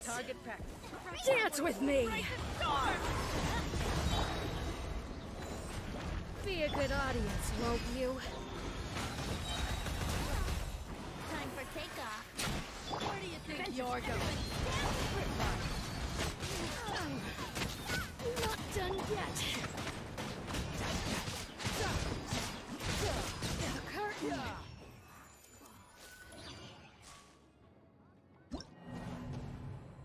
Target pack. Dance with me! Be a good audience, won't you? Time for takeoff. Where do you think you're going? Not done yet.